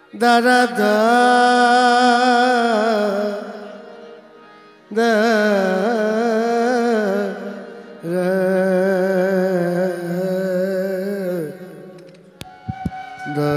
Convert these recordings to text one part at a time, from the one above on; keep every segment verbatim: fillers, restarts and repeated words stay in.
da da da da ra da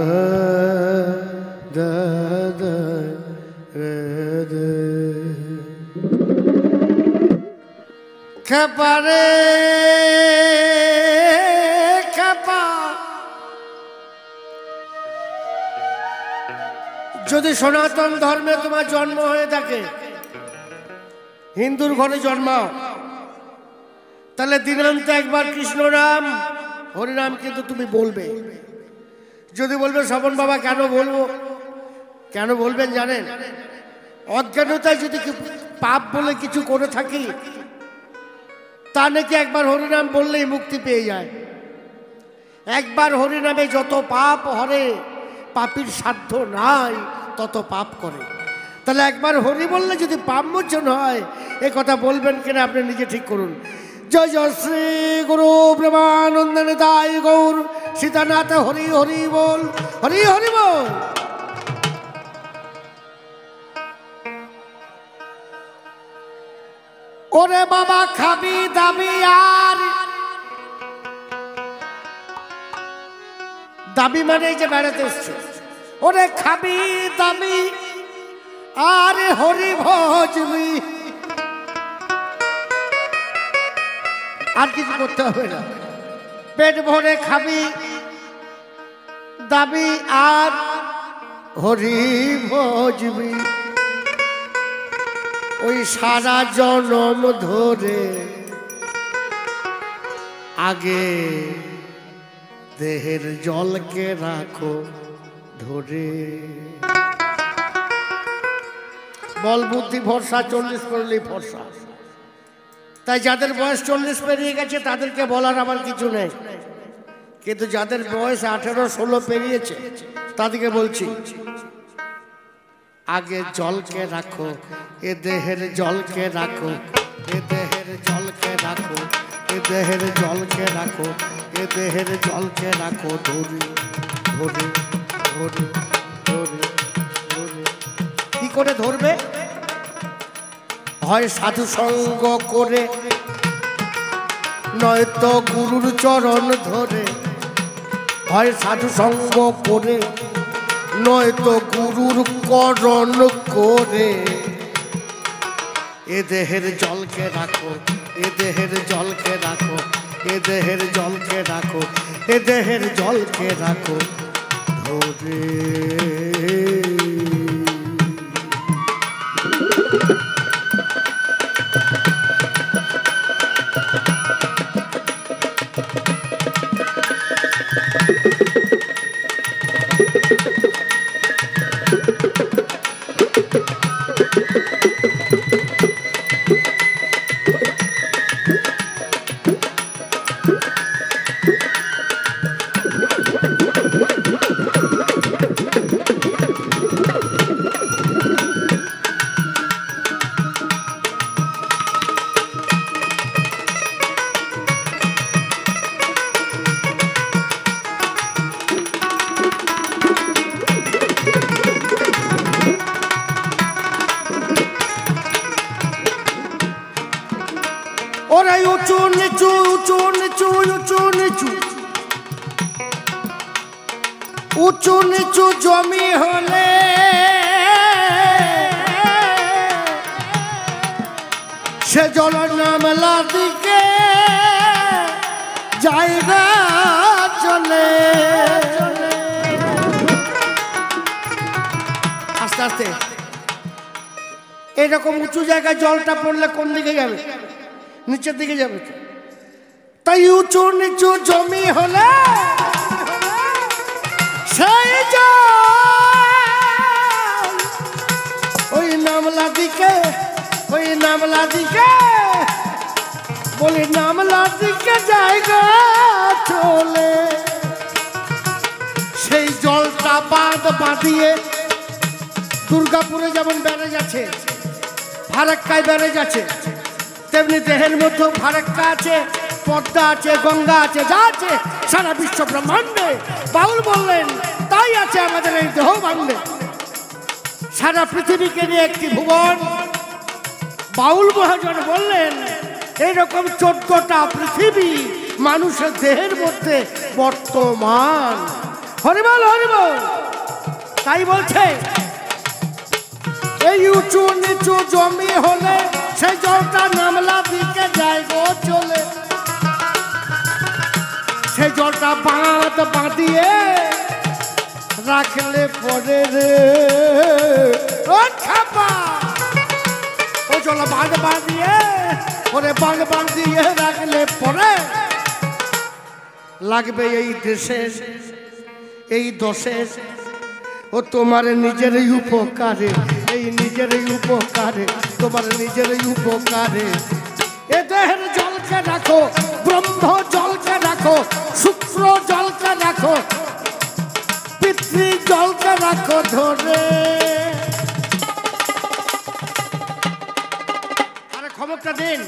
da da ra da khapare যদি সনাতন ধর্মে তোমার জন্ম হয়ে থাকে, হিন্দুর ঘরে জন্মাও, তাহলে দিনান্তে একবার কৃষ্ণ নাম হরিনাম কিন্তু তুমি বলবে। যদি বলবে শ্রবণ বাবা কেন বলবো, কেন বলবেন জানেন? অজ্ঞানতায় যদি পাপ বলে কিছু করে থাকি, তা নাকি একবার হরিনাম বললেই মুক্তি পেয়ে যায়। একবার হরিনামে যত পাপ হরে, পাপীর সাধ্য নাই তত পাপ করে। তাহলে একবার হরি বললে যদি পাপ মোচন হয়, এ কথা বলবেন কিনা আপনি নিজে ঠিক করুন। জয় জয় শ্রী গুরু প্রেমানন্দ নিতাই গৌর সীতানাথ হরি হরি বল, হরি হরি বল। ওরে বাবা খাবি দাবি আর দাবি মানে যে বেড়াতে এসছে, ওরে খাবি দাবি আরে হরি ভজবি, আর কিছু করতে হবে না। পেট ভরে খাবি দাবি আর হরি ভজবি, ওই সারা জনম ধরে আগে দেহের জলকে রাখো ধরে। বল বুদ্ধি ভরসা, চল্লিশ করলেই ভরসা। তাই যাদের বয়স চল্লিশ পেরিয়ে গেছে তাদেরকে বলার আমার কিছু নেই, কিন্তু যাদের বয়স আঠেরো ষোলো পেরিয়েছে তাদেরকে বলছি, আগে জলকে রাখো, এ দেহের জলকে রাখো, এ দেহের জলকে রাখো, এ দেহের জলকে রাখো, এ দেহের জলকে রাখো ধরে ধরে ধরে ধরে ধরে। কি করে ধরবে? হয় সাধু সঙ্গ করে, নয়তো গুরুর চরণ ধরে। হয় সাধু সঙ্গ করে, নয়তো গুরুর করণ করে। এ দেহের জলকে রাখো, এ দেহের জলকে রাখো, এ দেহের জলকে রাখো, এ দেহের জলকে রাখো ধরে। ওরা উঁচু নিচু উঁচু নিচু উঁচু নিচু উঁচু নিচু জমি হলে সে জল নামলা দিকে জায়গা চলে। আস্তে আস্তে এরকম উঁচু জায়গায় জলটা পড়লে কোন দিকে যাবে? নিচের দিকে যাবে। তাই উঁচু নিচু জমি হলে সেই জল ওই নামলা দিকে, ওই নামলা দিকে বলি নামলা দিকে জায়গা চলে। সেই জলটা বাঁধ বাঁধিয়ে দুর্গাপুরে যেমন ব্যারেজ আছে, ফারাক্কায় ব্যারেজ আছে, তেমনি দেহের মধ্যেও ফারাক্কা আছে, পদ্মা আছে, গঙ্গা আছে, যা আছে সারা বিশ্ব ব্রহ্মাণ্ডে। বাউল বললেন তাই আছে আমাদের এই দেহ বাংলে। সারা পৃথিবীকে নিয়ে একটি ভুবন। বাউল মহাজন বললেন এইরকম চোদ্দটা পৃথিবী মানুষের দেহের মধ্যে বর্তমান। হরিবল হরিবল। তাই বলছে এই উঁচু নিচু জমি হলে সেই জলটা নামলা দিকে যায় গো চলে। সেই জলটা বাঁধ বাঁধিয়ে রাখলে পরে রে ও খাপা। ও জল বাঁধ বাঁধিয়ে ওরে বাঁধ বাঁধিয়ে রাখলে পরে লাগবে এই দেশের এই দশের ও তোমার নিজের উপকারে। এই নিজের উপকারে তোমার নিজের উপকারে। এ দেহের জলকে রাখো, ব্রহ্ম জলকে রাখো, শুক্র জলকে রাখো, পিতৃ জলকে রাখো ধরে। আরে খবরটা দিন।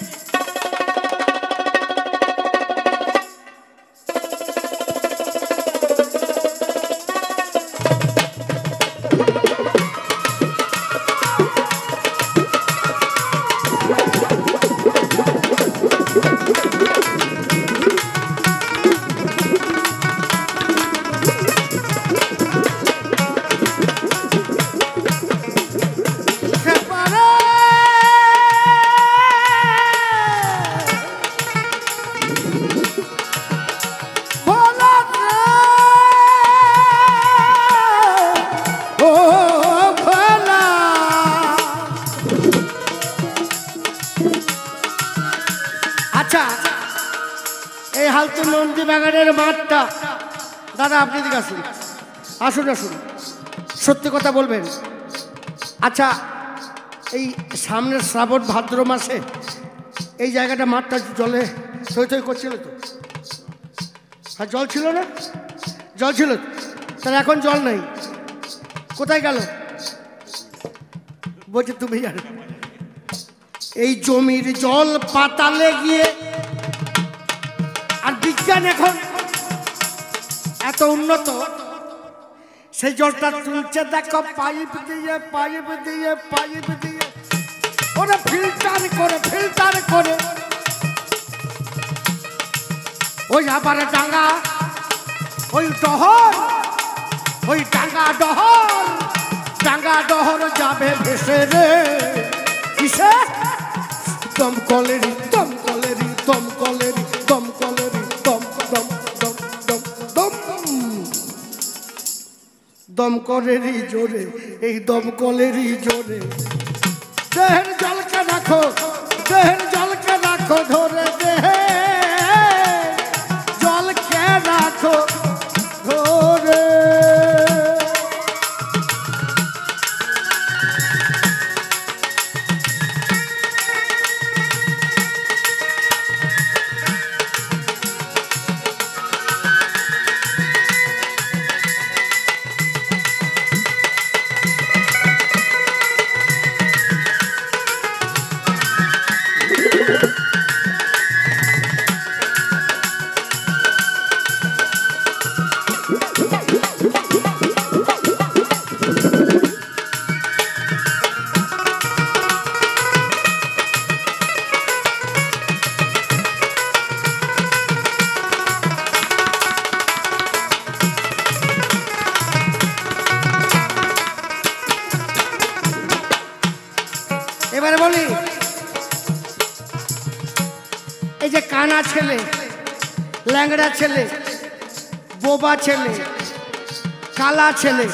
এই হালতু নন্দী বাগানের মাঠটা দাদা আপনি দিকে আসুন, আসুন আসুন, সত্যি কথা বলবেন। আচ্ছা এই সামনের শ্রাবণ ভাদ্র মাসে এই জায়গাটা মাঠটা জলে থই থই করছিল তো? আর জল ছিল না? জল ছিল, তাহলে এখন জল নেই, কোথায় গেল? বলছে তুমি জানো এই জমির জল পাতালে গিয়ে। আর বিজ্ঞান এখন এত উন্নত, সেই জলটা তুলছে দেখো পাইপ দিয়ে পাইপ দিয়ে পাইপ দিয়ে ওরা ফিল্টার করে ফিল্টার করে ওই আবার ডাঙ্গা ওই ডহর ওই ডাঙ্গা ডহর ডাঙ্গা ডহর যাবে ভেসে রে কিসে? দমকলেরই দমকলেরই দমকলেরই দমকলেরই দম দম দম দম দম দমকলেরই জোরে, এই দমকলেরই জোরে। দেহের জলকে রাখো, দেহের জলকে রাখো ধরে, দেহে জলকে রাখো ধরে। এবারে বলি এই যে কানা ছেলে, ল্যাংড়া ছেলে, বোবা ছেলে, কালা ছেলে,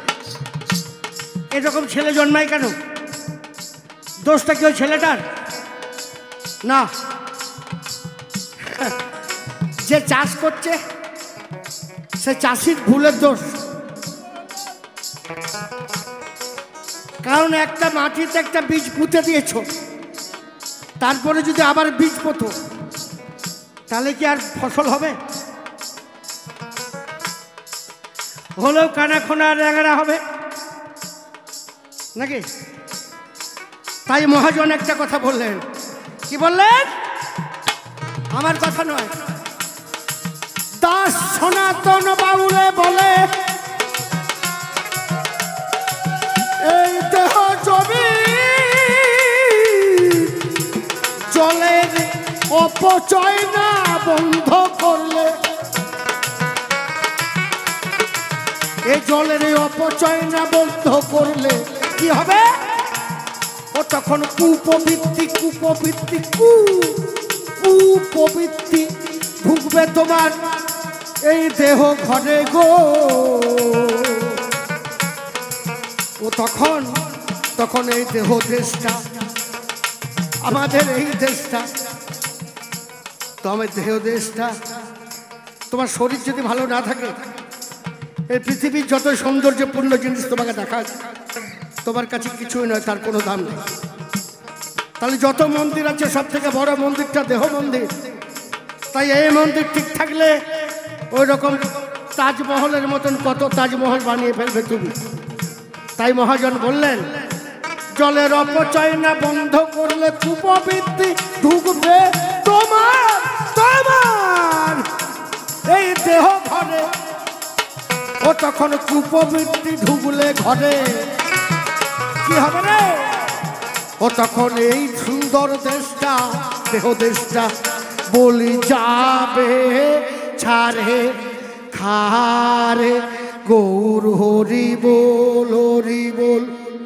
এরকম ছেলে জন্মায় কেন? দোষটা কি ওই ছেলেটার? না, যে চাষ করছে সে চাষির ভুলের দোষ। কারণ একটা মাটিতে একটা বীজ পুঁতে দিয়েছ, তারপরে যদি আবার বীজ পোতো তাহলে কি আর ফসল হবে? হলেও কানা খোনা ল্যাংড়া হবে নাকি? তাই মহাজন একটা কথা বললেন। কি বললেন? আমার কথা নয়, দাস সনাতন বাউলে বলে অপচয় না বন্ধ করলে, এই জলের এই অপচয় না বন্ধ করলে কি হবে? ও তখন কুপবৃত্তি কুপবৃত্তি কু কুপবৃত্তি ঢুকবে তোমার এই দেহ ঘরে গো। ও তখন তখন এই দেহ দেশটা, আমাদের এই দেশটা, তোমার দেহ দেশটা, তোমার শরীর যদি ভালো না থাকে, এই পৃথিবীর যত সৌন্দর্যপূর্ণ জিনিস তোমাকে দেখা তোমার কাছে কিছুই নয়, তার কোনো দাম নেই। তাহলে যত মন্দির আছে সব থেকে বড় মন্দিরটা দেহ মন্দির। তাই এই মন্দির ঠিক থাকলে ওই রকম তাজমহলের মতন কত তাজমহল বানিয়ে ফেলবে তুমি। তাই মহাজন বললেন, জলের অপচয় না বন্ধ করলে কুপবৃত্তি ঢুকবে তোমার তোমার এই দেহ ঘরে। ও তখন কুপবৃত্তি ঢুকলে ঘরে কি হবে রে? ও তখন এই সুন্দর দেশটা, দেহ দেশটা বলি যাবে ছাড়ে খারে। গৌর হরি বল হরি বল।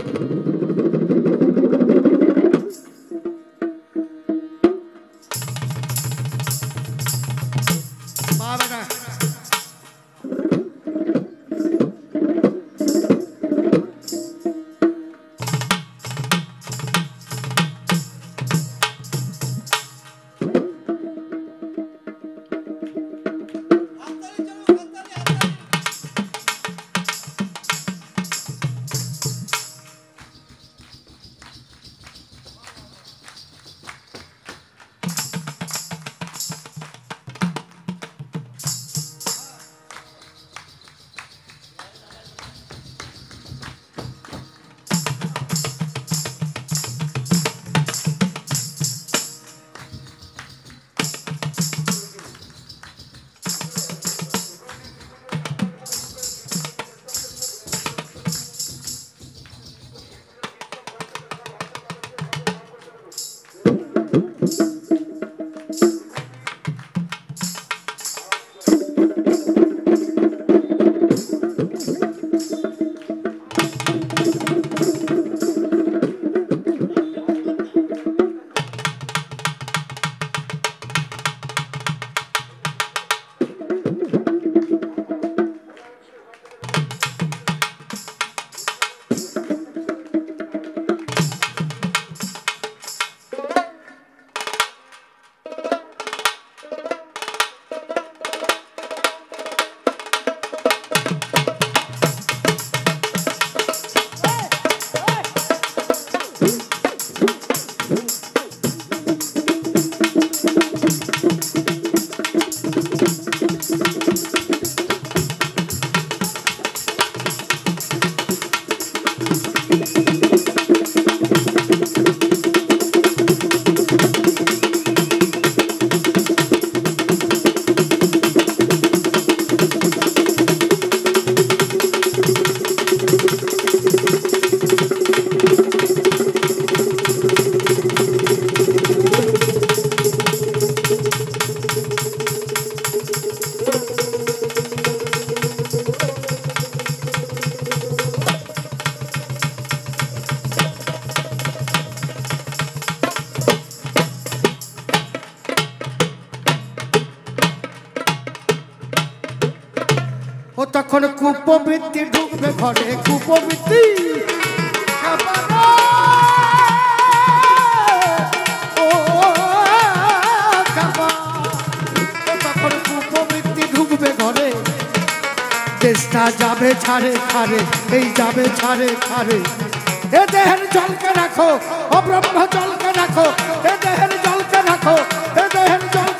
ও তখন কুপবৃত্তি ঢুকবে ঘরে কুপবৃত্তি ও তখন কুপবৃত্তি ঢুকবে ঘরে দেশটা যাবে ছাড়ে ছাড়ে এই যাবে ছাড়ে ছাড়ে এ দেহের জলকে রাখো ও ব্রহ্ম জলকে রাখো এ দেহের জলকে রাখো এ দেহের জল